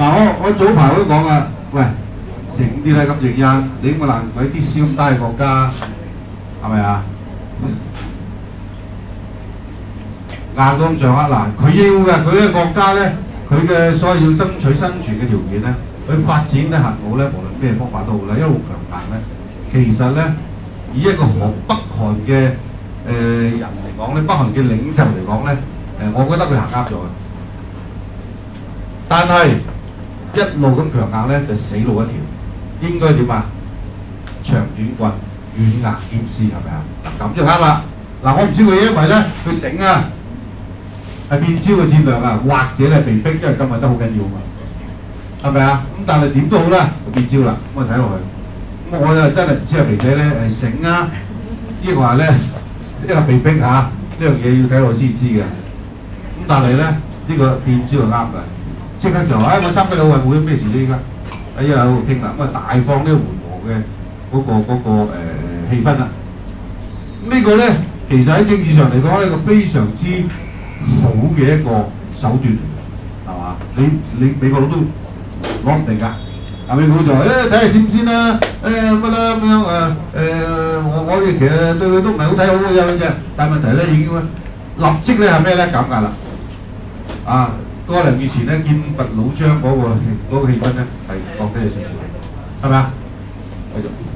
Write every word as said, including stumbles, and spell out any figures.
嗱，我我早排都講啊，喂，醒啲啦，金正恩，你咁難鬼啲燒咁低嘅國家，係咪啊？硬到咁上下嗱，佢要嘅，佢嘅國家咧，佢嘅所謂要爭取生存嘅條件咧，佢發展咧核武咧，無論咩方法都好啦，一路強硬咧，其實咧，以一個韓北韓嘅誒、呃、人嚟講咧，北韓嘅領袖嚟講咧，誒，我覺得佢行啱咗嘅。但係一路咁強硬咧，就死路一條。應該點啊？長短棍，軟硬兼施，係咪啊？咁就啱啦。嗱，我唔知佢因為咧，佢醒啊，係變招嘅戰略啊，或者係被逼，因為今日都好緊要嘛，係咪啊？咁但係點都好啦，變招啦，咁我睇落去，咁我就真係唔知阿肥仔咧係醒啊，抑或咧呢個被逼嚇，呢樣嘢要睇落先知嘅。咁但係咧呢、呢個變招係啱嘅，即刻就話：哎，我參加奧運會咩事啫？依家哎呀，喺度傾啦，咁啊大放呢個緩和嘅嗰、嗰個嗰、嗰個誒、呃、氣氛啦。咁、呢個、呢個咧，其實喺政治上嚟講係一個非常之好嘅一個手段，係嘛？你你美國佬都攞唔定㗎，啊美國佬就話誒睇下先先啦，誒乜啦咁樣誒誒，我我哋其實對佢都唔係好睇好嘅啫，但係問題咧已經立即咧係咩咧減價啦，啊！個零月前咧見拔弩張嗰個嗰個氣氛咧係降低咗少少，係咪啊？繼續。